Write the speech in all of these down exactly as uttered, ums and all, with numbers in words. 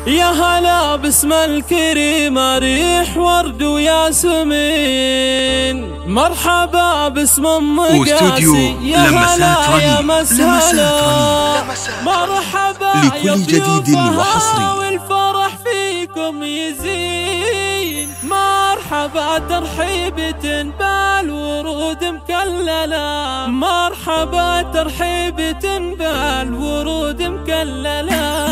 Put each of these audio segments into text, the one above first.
يا هلا باسم الكريم ريح ورد وياسمين، مرحبا باسم ام قاسي يا هلا يا مسهلا، مرحبا يا ضيوفها والفرح فيكم يزين، مرحبا ترحيبة بالورود مكللة، مرحبا ترحيبة بالورود مكللة.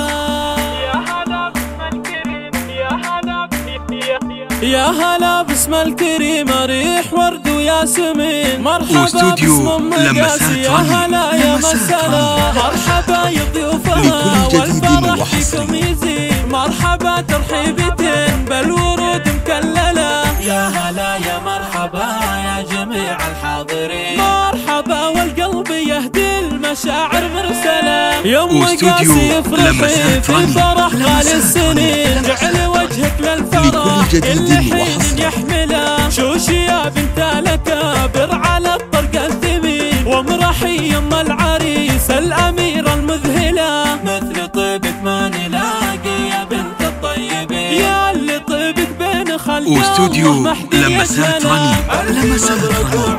يا هلا باسم الكريم ريح ورد وياسمين، مرحبا باسم ام قاسي يا هلا يا مسهلا، مرحبا يا ضيوفها والفرح فيكم يزين، مرحبا ترحيبة بالورود مكللة. يا هلا يا مرحبا يا جميع الحاضرين، مرحبا والقلب يهدي المشاعر مرسلة، يا ام قاسي افرحي في فرح غالي السنين، جعل وجهك للفرح كل حين يحمله، شوشي يا بنت الأكابر على الطرق الثمين، وامرحي يم العريس الأميرة المذهلة، مثل طيبك ما نلاقي يا بنت الطيبين، يا اللي طيبك بين خلق الله لمسات رنين، لمسات رنين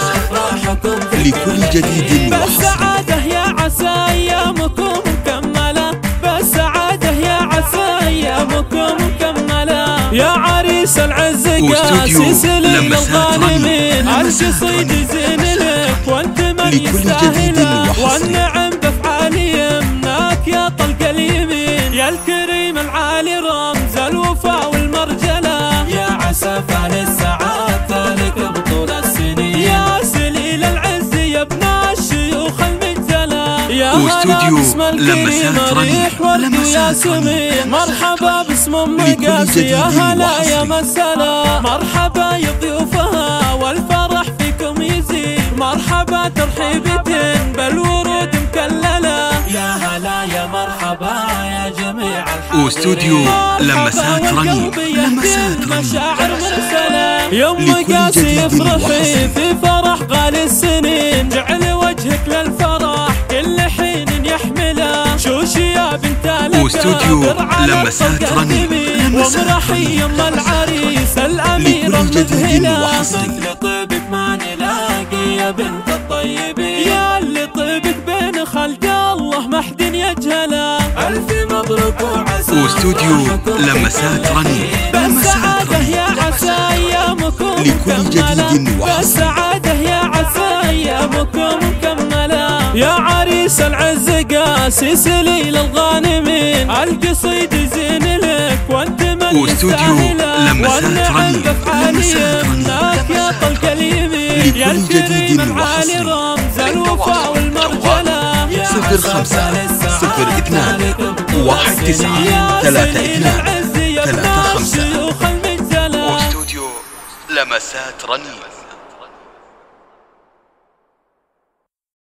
لكل جديد وحصري. بالسعادة يا عسى أيامكم مكملة، بالسعادة يا عسى أيامكم مكملة، يا عريس العز قاسي سليم الظالمين، القصيد زين لك وانت من يستاهله، والنعم بافعال يمناك يا طلق اليمين، يا الكريم العالي رمز الوفاء والمرجله، يا عسى فعل السعاده لك بطول السنين، يا سليل العز يا ابن الشيوخ المجزله، يا هلا باسم الكريم ريح ورد وياسمين، مرحبا باسم ام قاسي يا هلا يا مسهلا، مرحبا يا ضيوفها والفرح فيكم يزين، مرحبا ترحيبة بالورود مكللة، يا هلا يا مرحبا يا جميع الحاضرين، واستوديو لمسات رنين، لمسات مشاعر مرسلة، يا ام قاسي افرحي في فرح غالي السنين، جعل وجهك للفرح كل حين يحمله، شوشي يا بنت الأكابر على لمسات رنين، وامرحي يم العريس الأميرة المذهلة، مثل طيبك ما نلاقي يا بنت الطيبين، يا اللي طيبك بين خلق الله ما حد يجهله، ألف مبروك وعسى واستوديو لمسات رنين، بالسعادة يا عسى أيامكم مكملة، بالسعادة يا عسى أيامكم مكملة، يا عريس العز قاسي سليل الغانمين، القصيد زين لك وانت من يستاهله، والنعم بافعال يمناك يا طلق اليمين، يا الكريم العالي رمز الوفاء والمرجله، صفر خمسة صفر اثنان واحد تسعة ثلاثة اثنان ثلاثة خمسة. واستوديو لمسات رنين.